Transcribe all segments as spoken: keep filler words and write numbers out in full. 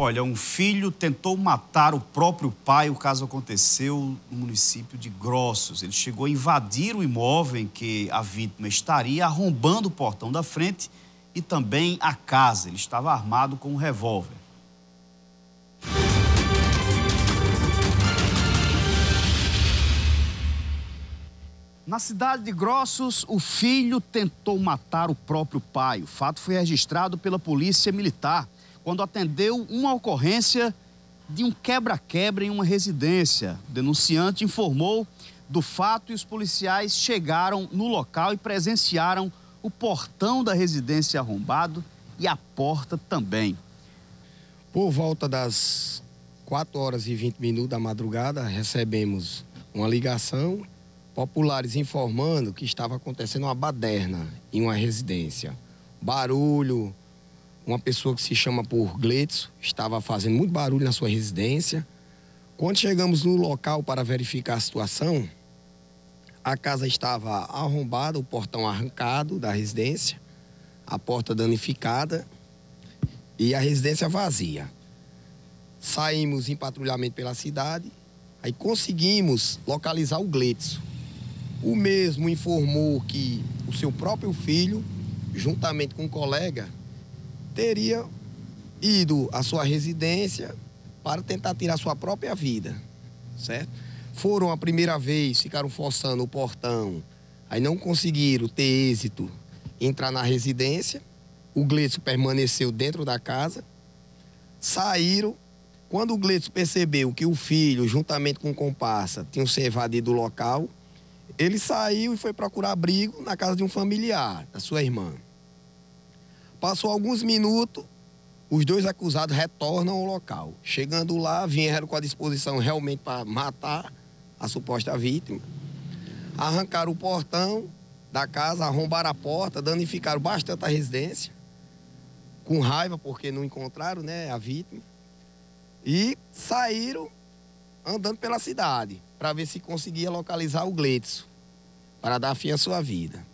Olha, um filho tentou matar o próprio pai. O caso aconteceu no município de Grossos. Ele chegou a invadir o imóvel em que a vítima estaria, arrombando o portão da frente e também a casa. Ele estava armado com um revólver. Na cidade de Grossos, o filho tentou matar o próprio pai. O fato foi registrado pela Polícia Militar quando atendeu uma ocorrência de um quebra-quebra em uma residência. O denunciante informou do fato e os policiais chegaram no local e presenciaram o portão da residência arrombado e a porta também. Por volta das quatro horas e vinte minutos da madrugada, recebemos uma ligação, populares informando que estava acontecendo uma baderna em uma residência. Barulho, uma pessoa que se chama por Gleidson estava fazendo muito barulho na sua residência. Quando chegamos no local para verificar a situação, a casa estava arrombada, o portão arrancado da residência, a porta danificada e a residência vazia. Saímos em patrulhamento pela cidade, aí conseguimos localizar o Gleidson. O mesmo informou que o seu próprio filho, juntamente com um colega, teria ido à sua residência para tentar tirar sua própria vida, certo? Foram a primeira vez, ficaram forçando o portão, aí não conseguiram ter êxito em entrar na residência. O Gleidson permaneceu dentro da casa, saíram. Quando o Gleidson percebeu que o filho, juntamente com o comparsa, tinham se evadido do local, ele saiu e foi procurar abrigo na casa de um familiar, da sua irmã. Passou alguns minutos, os dois acusados retornam ao local. Chegando lá, vieram com a disposição realmente para matar a suposta vítima. Arrancaram o portão da casa, arrombaram a porta, danificaram bastante a residência, com raiva porque não encontraram, né, a vítima. E saíram andando pela cidade para ver se conseguia localizar o Gleidson, para dar fim à sua vida.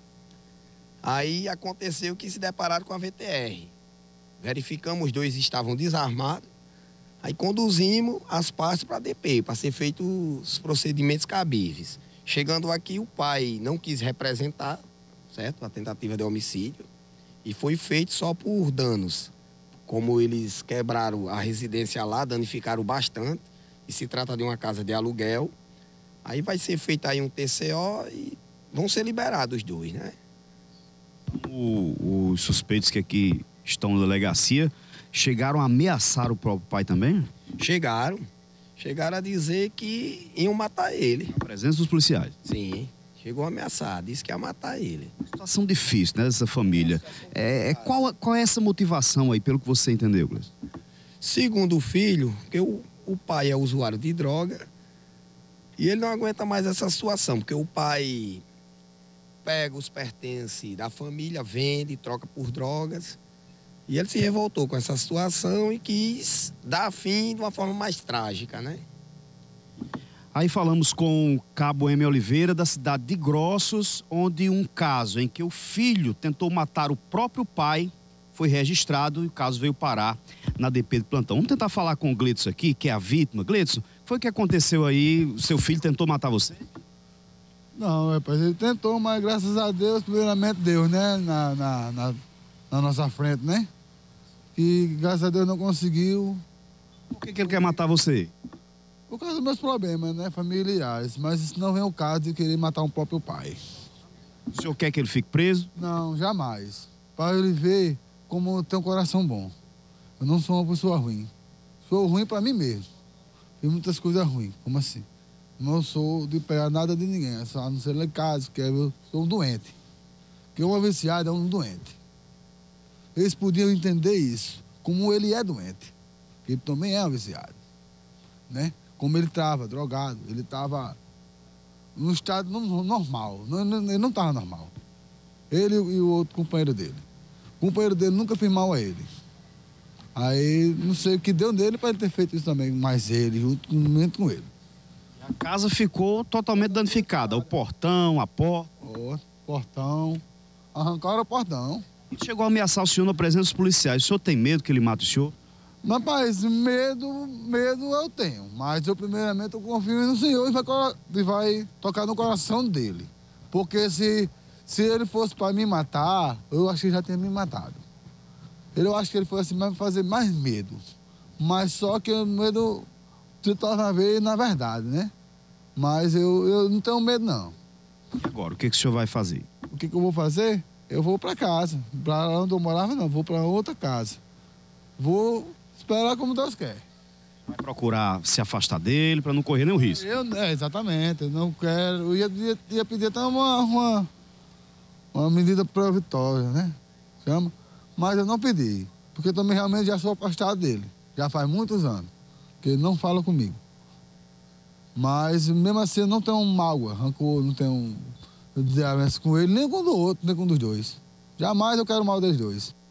Aí aconteceu que se depararam com a V T R. Verificamos, os dois estavam desarmados. Aí conduzimos as partes para a D P, para ser feitos os procedimentos cabíveis. Chegando aqui, o pai não quis representar, certo? A tentativa de homicídio. E foi feito só por danos. Como eles quebraram a residência lá, danificaram bastante. E se trata de uma casa de aluguel. Aí vai ser feito aí um T C O e vão ser liberados os dois, né? O, os suspeitos que aqui estão na delegacia chegaram a ameaçar o próprio pai também? Chegaram. Chegaram a dizer que iam matar ele. Na presença dos policiais? Sim. Chegou a ameaçar, disse que ia matar ele. Situação difícil, né, dessa família. É, qual, qual é essa motivação aí, pelo que você entendeu, Gleidson? Segundo o filho, porque o, o pai é usuário de droga e ele não aguenta mais essa situação, porque o pai pega os pertences da família, vende, troca por drogas. E ele se revoltou com essa situação e quis dar fim de uma forma mais trágica, né? Aí falamos com o Cabo M. Oliveira, da cidade de Grossos, onde um caso em que o filho tentou matar o próprio pai foi registrado e o caso veio parar na D P de plantão. Vamos tentar falar com o Gleidson aqui, que é a vítima. Gleidson, foi o que aconteceu aí? O seu filho tentou matar você? Não, rapaz, ele tentou, mas graças a Deus, primeiramente Deus, né, na, na, na, na nossa frente, né? E graças a Deus não conseguiu. Por que, que ele quer matar você? Por causa dos meus problemas, né, familiares. Mas isso não vem ao caso de querer matar um próprio pai. O senhor quer que ele fique preso? Não, jamais. Para ele ver como eu tenho um coração bom. Eu não sou uma pessoa ruim. Sou ruim para mim mesmo. Fiz muitas coisas ruins, como assim? Não sou de pegar nada de ninguém, só a não ser lá em casa, que eu sou um doente. Porque uma viciada é um doente. Eles podiam entender isso, como ele é doente. Ele também é um viciado, né? Como ele estava drogado, ele estava num estado normal, ele não estava normal. Ele e o outro companheiro dele. O companheiro dele nunca fez mal a ele. Aí, não sei o que deu nele para ele ter feito isso também, mas ele, junto com, com ele. A casa ficou totalmente danificada, o portão, a porta. O portão, arrancaram o portão. Ele chegou a ameaçar o senhor na presença dos policiais. O senhor tem medo que ele mate o senhor? Rapaz, medo, medo eu tenho. Mas eu, primeiramente, eu confio no Senhor e vai, e vai tocar no coração dele. Porque se, se ele fosse para me matar, eu acho que ele já tinha me matado. Eu acho que ele fosse para fazer mais medo. Mas só que o medo se torna vez na verdade, né? Mas eu, eu não tenho medo, não. E agora, o que, que o senhor vai fazer? O que, que eu vou fazer? Eu vou para casa. Para onde eu morava, não. Vou para outra casa. Vou esperar como Deus quer. Vai procurar se afastar dele para não correr nenhum risco? Eu, é, exatamente. Eu não quero... Eu ia, ia, ia pedir até uma, uma, uma medida provisória, né? Chama? Mas eu não pedi. Porque eu também realmente já sou afastado dele. Já faz muitos anos. Que ele não fala comigo. Mas, mesmo assim, eu não tenho mágoa, rancor, não tenho desavença com ele, nem com o outro, nem com um dos dois. Jamais eu quero mal dos dois.